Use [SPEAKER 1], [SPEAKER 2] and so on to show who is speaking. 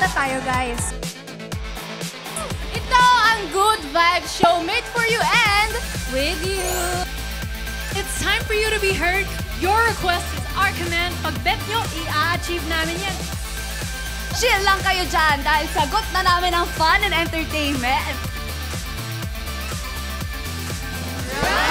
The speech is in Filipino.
[SPEAKER 1] na tayo, guys.
[SPEAKER 2] Ito ang Good Vibes Show made for you and with you. It's time for you to be heard. Your request is our command. Pag-bet nyo, i-achieve namin yan.
[SPEAKER 1] Chill lang kayo dyan dahil sagot na namin ang fun and entertainment.